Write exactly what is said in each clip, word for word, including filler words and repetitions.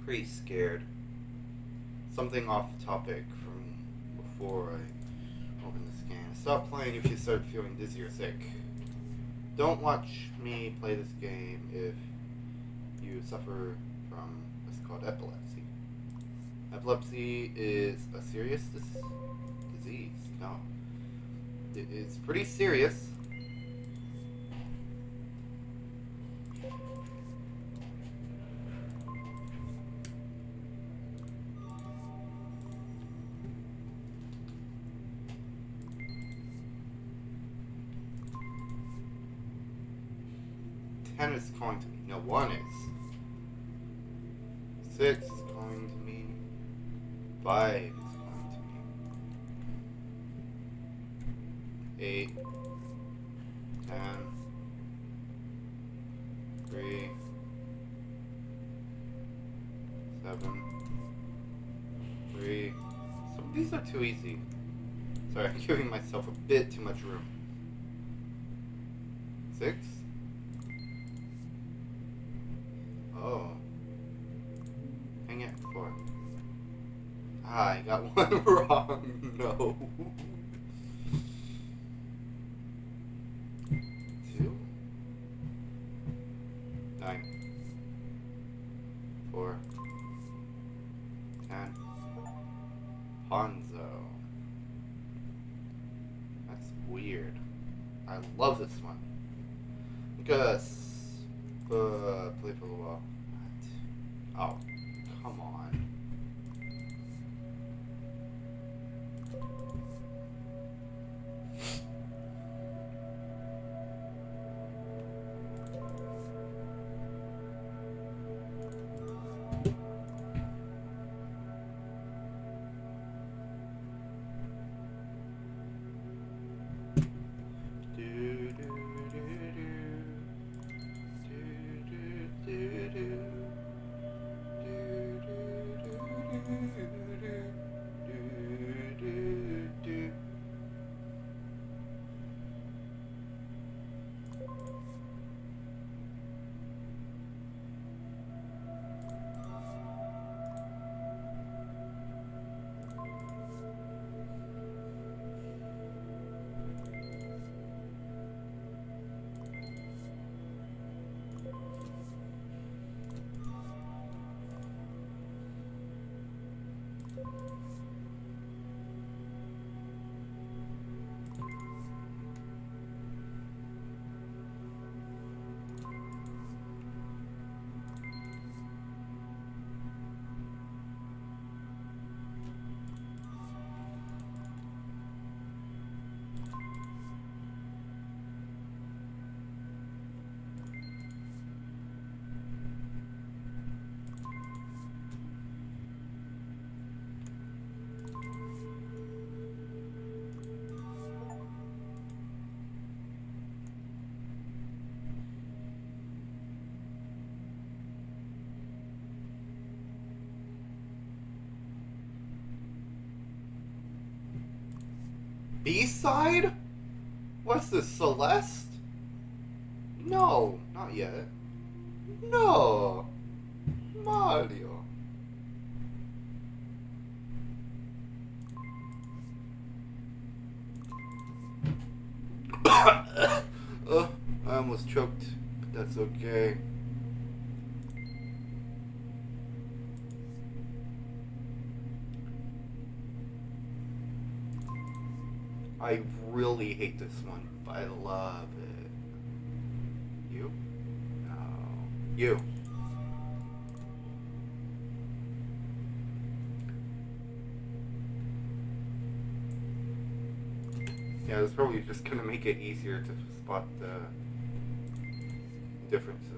pretty scared. Something off topic from before I open this game. Stop playing if you start feeling dizzy or sick. Don't watch me play this game if you suffer from what's called epilepsy. Epilepsy is a serious dis disease. No. It is pretty serious. Ten is calling to me. No, one is. Six is calling to me. Five is calling to me. Eight. Ten. Three. Seven. Three. Some of these are too easy. Sorry, I'm giving myself a bit too much room. Six. Oh. Hang it. Four. Ah, I got one wrong. No. Two. Nine. Four. Ten. Ponzo. That's weird. I love this one. Gus. Uh, play for a while. Oh, come on. B-side? What's this, Celeste? No, not yet. No. Mario. uh, I almost choked, but that's okay. I really hate this one, but I love it. You? No. You. Yeah, it's probably just gonna make it easier to spot the differences.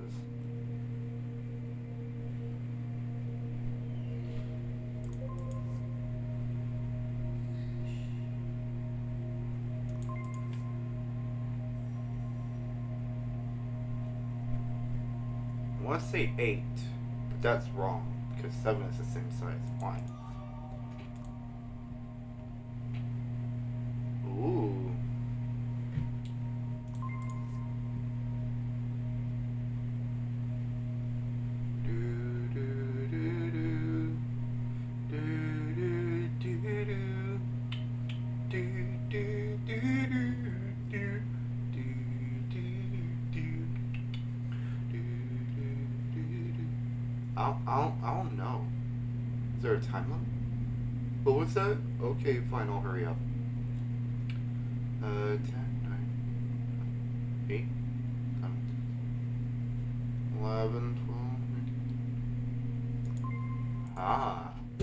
I want to say eight, but that's wrong because seven is the same size. Why? Ooh. Do, do, do, do. I don't, I don't, I don't know. Is there a time limit? What was that? Okay, fine, I'll hurry up. Uh, ten, nine, eight, seven, eleven, twelve, thirteen. Ah.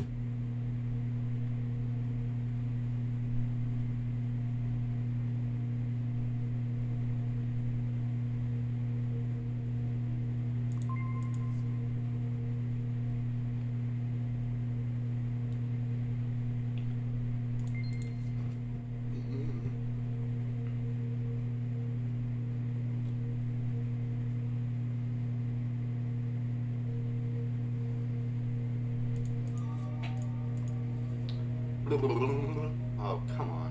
Oh, come on.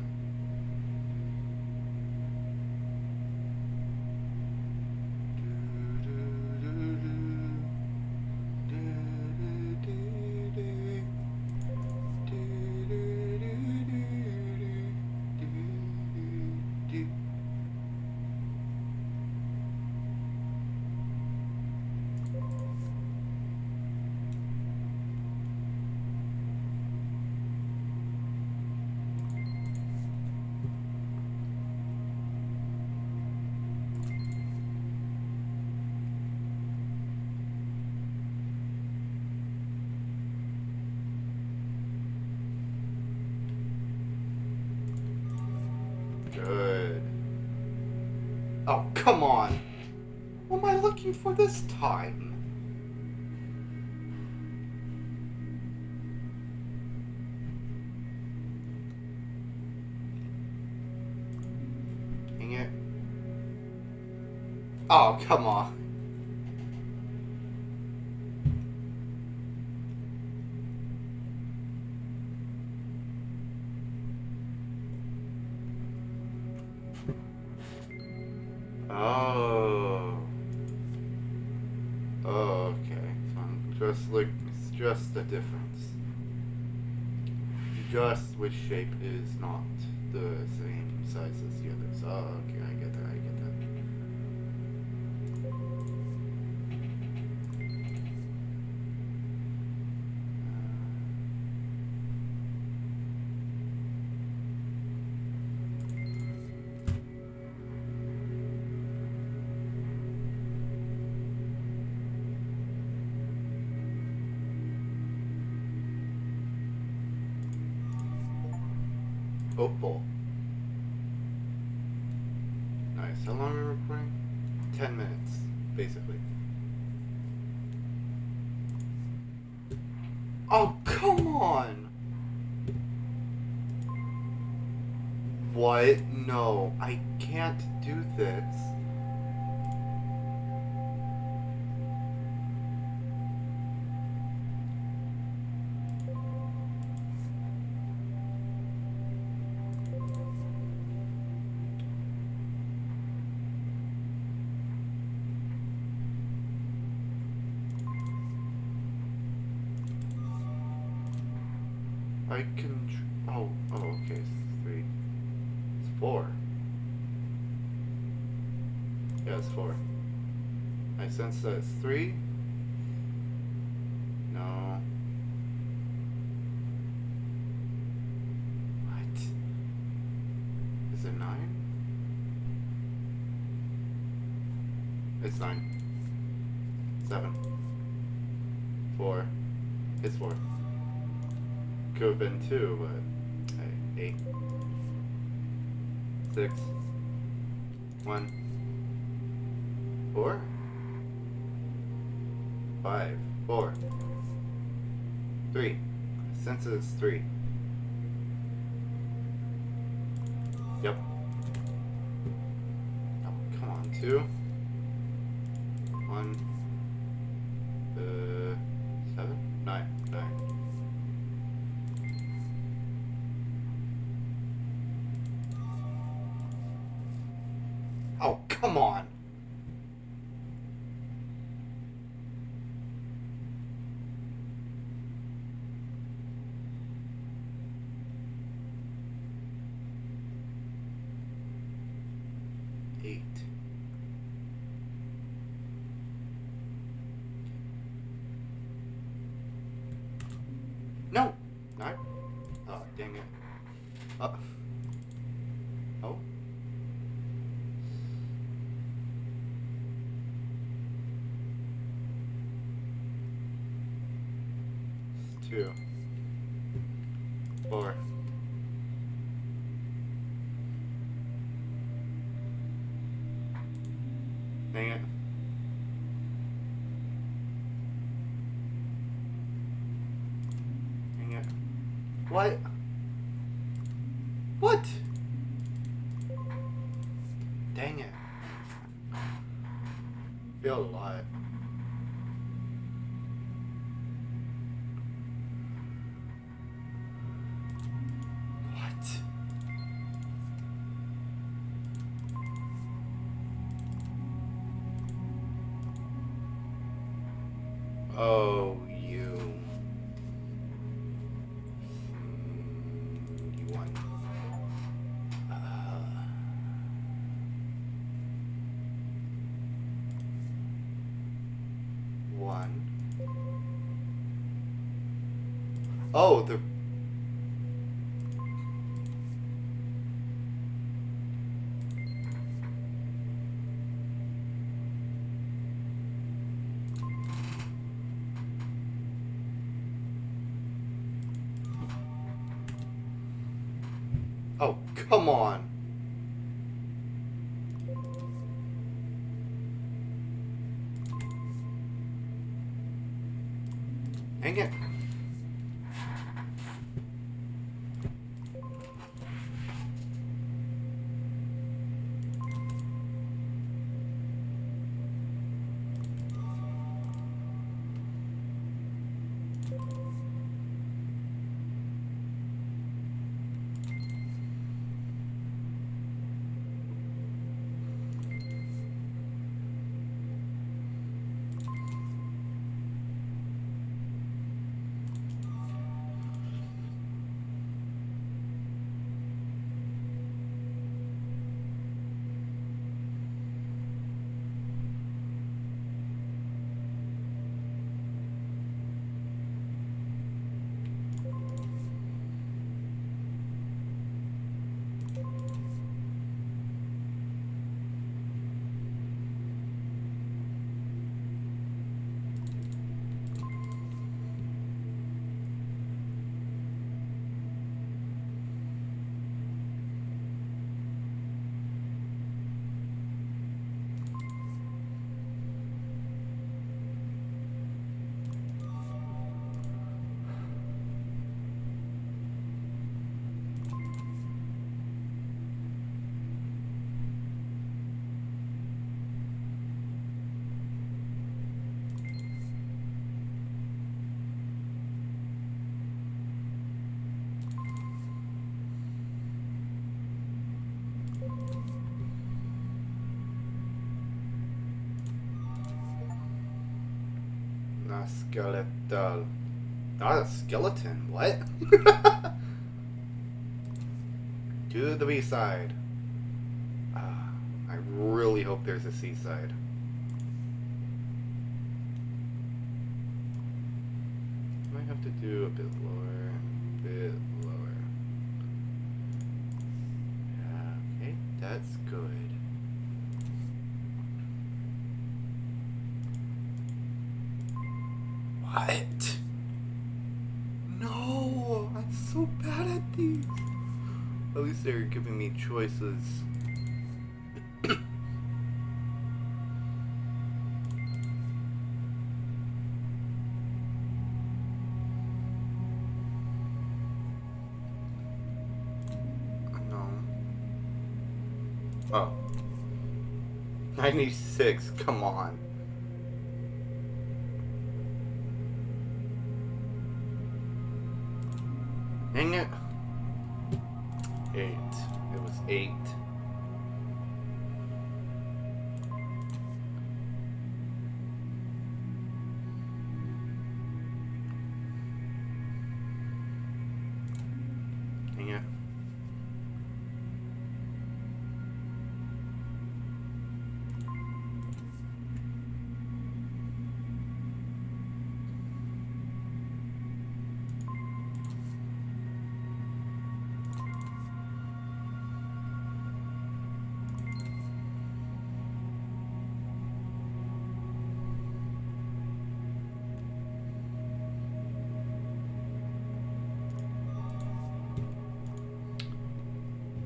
Good. Oh, come on. What am I looking for this time? Dang it. Oh, come on. Oh. Oh, okay. So I'm just like, it's just a difference. Just which shape is not the same size as the others. Oh, okay, I get that, I get that. Opal. Nice. How long are we recording? Ten minutes, basically. Oh, come on! What? No, I can't do this. I can. Tr oh, oh, okay. It's three. It's four. Yeah, it's four. I sense that it's three. No. What? Is it nine? It's nine. Seven. Four. It's four. Could have been two, but hey, eight, six, one, four, five, four, three. Sense it's three. Yep. Oh, come on, two, one, uh, seven, nine, nine. Oh, come on. Eight. two, four. Dang it. Dang it. What? What? Dang it. Failed a lot. What? Oh, you. Mm, you won. Uh, one. Oh, the. Oh, come on. Dang it. Not skeletal. Not a skeleton. What? To the B-side. Uh, I really hope there's a C-side. Might have to do a bit lower. A bit lower. Yeah, okay, that's good. What? No! I'm so bad at these! At least they're giving me choices. No. Oh. ninety-six, come on. Dang it. Eight. It was eight. Dang it.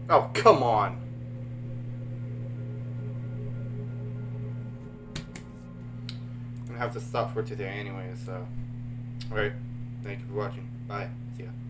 Oh, come on. I'm gonna have to stop for today anyway, so. Alright. Thank you for watching. Bye. See ya.